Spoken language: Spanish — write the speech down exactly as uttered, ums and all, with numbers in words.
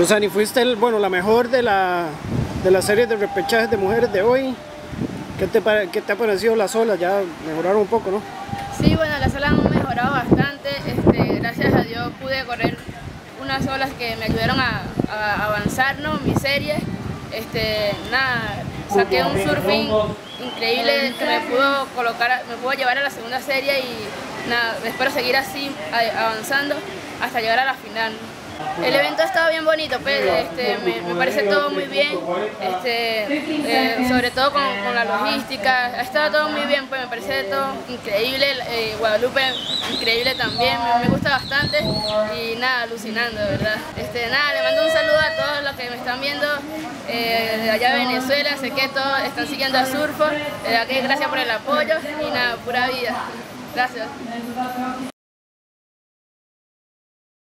Rosani, fuiste el, bueno, la mejor de la, de la serie de repechajes de mujeres de hoy. ¿Qué te, qué te ha parecido las olas? Ya mejoraron un poco, ¿no? Sí, bueno, las olas han mejorado bastante. Este, gracias a Dios pude correr unas olas que me ayudaron a, a avanzar, ¿no? Mi serie. Este, nada, saqué un surfing increíble que me pudo colocar, me pudo llevar a la segunda serie y nada, espero seguir así avanzando hasta llegar a la final. El evento ha estado bien bonito, pues, este, me, me parece todo muy bien, este, eh, sobre todo con, con la logística, ha estado todo muy bien, pues me parece todo increíble, eh, Guadalupe increíble también, me, me gusta bastante y nada, alucinando, de verdad. Este, nada, le mando un saludo a todos los que me están viendo eh, de allá de Venezuela, sé que todos están siguiendo a Surfo, de verdad que gracias por el apoyo y nada, pura vida. Gracias.